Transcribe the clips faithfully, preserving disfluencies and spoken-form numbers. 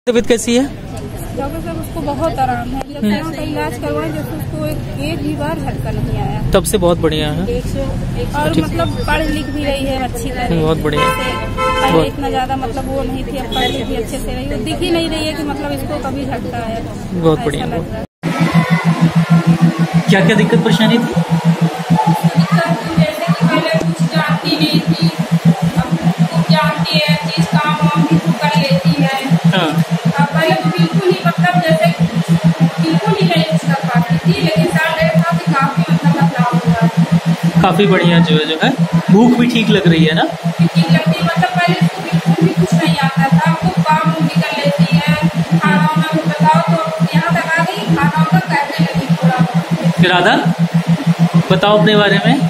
तबीयत कैसी है? डॉक्टर साहब उसको बहुत आराम है। जब से का इलाज करवाए जब से उसको एक, एक भी बार झटका नहीं आया। तब से बहुत बढ़िया है और मतलब पढ़ लिख भी रही है अच्छी तरह। बहुत बढ़िया। पहले इतना ज्यादा मतलब वो नहीं थी, अब पढ़ लिख भी अच्छे से रही। वो दिख ही नहीं रही है कि मतलब इसको कभी झटका आया। बहुत बढ़िया। क्या क्या दिक्कत परेशानी थी? जैसे कि पहले कुछ जानती नहीं थी, अब कुछ जानती है, चीज काम वाम भी कर लेती है। हाँ। पहले तो बिल्कुल ही मतलब जैसे बिल्कुल ही नहीं कुछ कर पाती थी, लेकिन साल डेढ़ साल से काफी मतलब बदलाव हुआ है। काफी बढ़िया जो है जो है भूख भी ठीक लग रही है ना? ठीक लगती है। मतलब पहले इसको बिल्कुल भी कुछ नहीं आता था, खूब काम भी कर लेती है। खाना वाना भी बताओ तो यहाँ तक आ गई, खाना वाना करने लगी थोड़ा। फिर राधा बताओ अपने बारे में।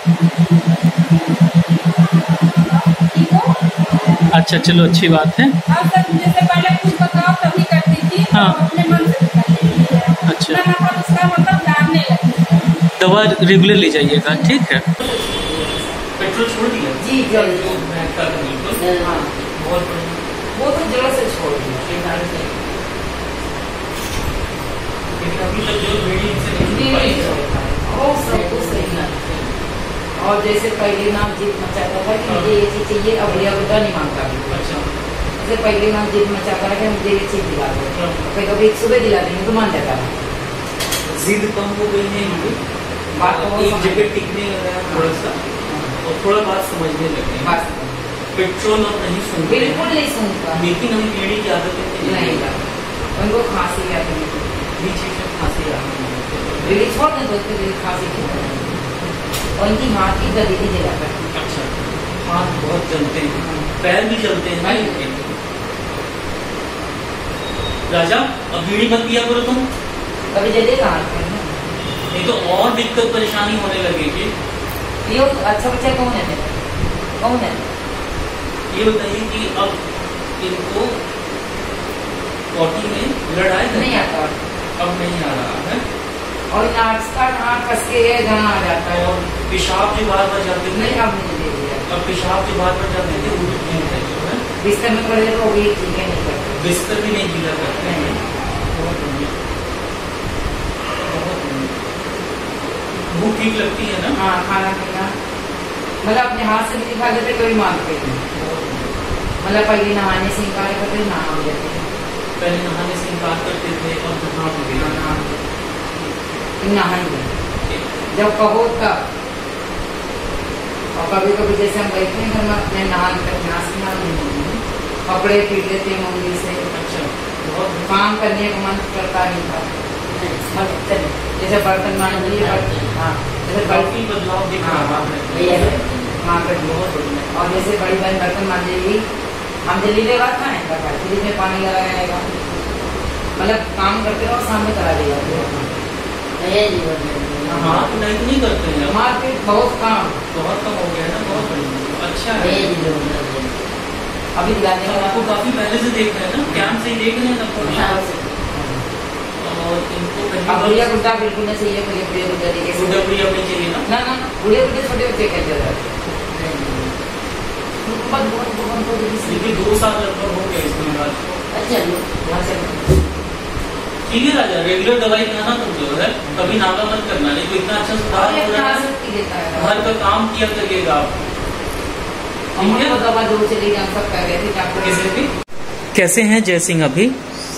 ठीक हो? अच्छा चलो अच्छी बात है। अब तक जैसे पहले कुछ बताओ तभी करती थी। हाँ। अपने मन से कर लेती है। अच्छा। मैं मतलब उसका मतलब जानने लगी। दवा रेगुलर ले जाइएगा, ठीक है? पेट्रोल छोड़ दिया? जी जल्दी। हाँ बहुत बढ़िया। वो तो जड़ से छोड़ दिया। लेकिन अभी तक जो बीड़ी से नहीं नहीं पाई नहीं छोड़ता है। वो सब कुछ सही ना। और जैसे पहले नाम जिद मचाता था कि मुझे ये चीज चाहिए, अब लिया बुरा नहीं मांगता। अच्छा। जैसे पहले नाम जिद मचाता है कि मुझे ये चीज दिला दो, कभी कभी सुबह दिला देंगे तो मान जाता है। जिद कम हो गई है इनकी, बात तो एक जगह टिकने लगा है थोड़ा सा और थोड़ा बात समझने लगे हैं। पेट्रोल और नहीं सुनते, बिल्कुल नहीं सुनता। लेकिन हम बीड़ी की आदत नहीं उनको खांसी आती है, बीच बीच में खांसी आती है। बीड़ी छोड़ दें तो उसके लिए खांसी की और उनकी हाथ की गति भी जलाता है। अच्छा। हाथ बहुत जलते हैं, पैर भी जलते हैं भाई इनके। राजा अब बीड़ी मत पिया करो तुम, कभी जलेगा हाथ में। नहीं तो और दिक्कत परेशानी होने लगेगी। ये अच्छा बच्चा कौन है मेरा? कौन है? ये बताइए कि अब इनको पॉटी में ब्लड आए नहीं आता अब नहीं आ रहा है और नाक का नाक कस के गाना आ जाता है। और पेशाब जो बार बार जाते थे, नहीं अब नहीं दे दिया। अब पेशाब जो बार बार जाते थे वो भी ठीक है जो है। बिस्तर में पड़े तो भी ठीक है, नहीं करते। बिस्तर भी नहीं गीला करते हैं। नहीं। बहुत बढ़िया, बहुत बढ़िया। भूख ठीक लगती है ना? हाँ खाना पीना मतलब अपने हाथ से भी खा लेते, कभी मांगते हैं। मतलब पहले नहाने से इनकार करते, नहा लेते। पहले नहाने से इनकार करते थे और नहा भी नहाएंगे जब कहो तब। और कभी कभी जैसे हम बैठते हैं घर में अपने नहा कपड़े पीट लेते हैं मम्मी से। अच्छा। बहुत काम करने का मन करता नहीं था, जैसे बर्तन मांजिए। हाँ जैसे काफी बदलाव दिख रहा है। हाँ बहुत बढ़िया। और जैसे बड़ी बहन बर्तन मांजेगी, हम जल्दी बात ना है फ्रिज में पानी लगाया जाएगा, मतलब काम करते रहो सामने करा देगा। हाँ तो नहीं नहीं करते हैं मार्केट बहुत काम बहुत कम हो गया है ना। बहुत बढ़िया, अच्छा है। अभी दिलाने तो आपको काफी पहले से देख रहे हैं ना, कैंप से ही देख रहे हैं ना। और इनको गुड़िया गुड्डा बिल्कुल नहीं चाहिए, मुझे गुड़िया गुड्डा देखिए गुड्डा गुड़िया नहीं चाहिए ना। ना ना गुड़िया गुड्डे छोटे बच्चे कहते हैं। लेकिन दो साल लगभग हो गया इसमें बाद। अच्छा ठीक है राजा, रेगुलर दवाई खाना तुम जो है कभी नागा मत करना, नहीं तो इतना अच्छा सुधार हो रहा है। घर का काम किया करिएगा आप। दवा जो चली हम सब कर रहे थे डॉक्टर भी। कैसे हैं जय सिंह अभी?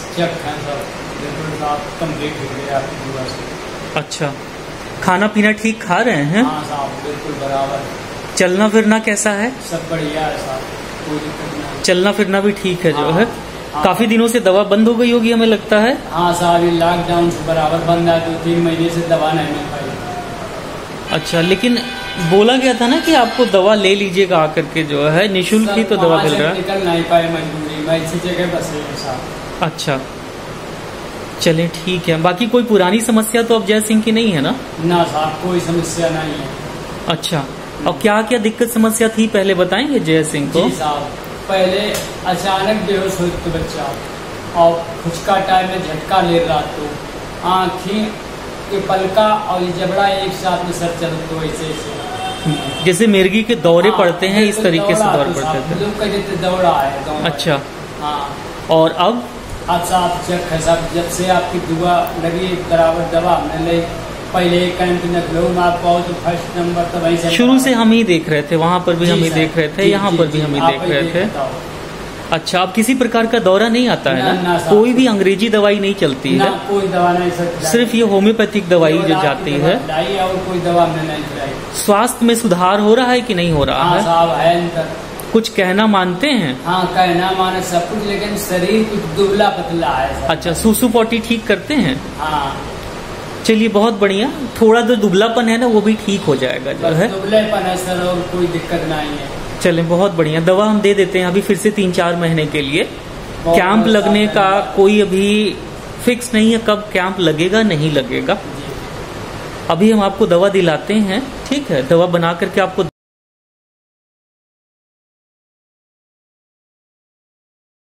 अच्छा, खाना पीना ठीक खा रहे हैं? हाँ साहब बिल्कुल बराबर। चलना फिरना कैसा है? सब बढ़िया है साहब, कोई दिक्कत नहीं। चलना फिरना भी ठीक है जो हाँ, है। हाँ। काफी दिनों से दवा बंद हो गई होगी हमें लगता है। हाँ साहब ये लॉकडाउन से बराबर बंद है, दो तीन महीने से दवा नहीं मिल पाई। अच्छा, लेकिन बोला गया था ना कि आपको दवा ले लीजिएगा आकर के जो है, निःशुल्क ही तो दवा मिल रहा है। निकल नहीं पाए मजबूरी में, इसी जगह बसे हैं साहब। अच्छा चले ठीक है। बाकी कोई पुरानी समस्या तो अब जय सिंह की नहीं है ना? ना साहब कोई समस्या नहीं है। अच्छा, और क्या क्या दिक्कत समस्या थी पहले बताएंगे जय सिंह को? जी साहब, पहले अचानक बेहोश हो तो बच्चा और कुछ का टाइम में झटका ले रहा तो आँखें के पलका और ये जबड़ा एक साथ में सर चल तो ऐसे ऐसे जैसे मिर्गी के दौरे पड़ते हैं इस तरीके से दौड़ पड़ते थे। लोग का जैसे दौड़ा है। अच्छा। हाँ। और अब आप साफ चेक है सब। जब से आपकी दुआ लगी बराबर दवा हमने ले, पहले कैंप लो आप पाओ तो फर्स्ट नंबर तो वहीं से शुरू से हम ही देख रहे थे, वहाँ पर भी जी हम ही सर, देख रहे थे, जी, यहाँ जी, पर भी जी, हम ही आप देख ही रहे देख थे। बताओ। अच्छा, अब किसी प्रकार का दौरा नहीं आता है ना, ना, ना, साहब। कोई भी अंग्रेजी दवाई नहीं चलती ना है, कोई दवा नहीं सर, सिर्फ ये होम्योपैथिक दवाई जो जाती है। और कोई दवा हमने नहीं खिलाई। स्वास्थ्य में सुधार हो रहा है कि नहीं हो रहा हाँ है? साहब है अंतर। कुछ कहना मानते हैं? हाँ कहना माने सब कुछ, लेकिन शरीर कुछ दुबला पतला है सर। अच्छा, सूसू पॉटी ठीक करते हैं? हाँ चलिए बहुत बढ़िया, थोड़ा जो दुबलापन है ना वो भी ठीक हो जाएगा जो है। दुबलेपन है सर और कोई दिक्कत नहीं है। चलें बहुत बढ़िया, दवा हम दे देते हैं अभी फिर से तीन चार महीने के लिए। बहुत कैंप बहुत लगने का धन्यवाद। कोई अभी फिक्स नहीं है कब कैंप लगेगा नहीं लगेगा। जी। अभी हम आपको दवा दिलाते हैं, ठीक है? दवा बना करके आपको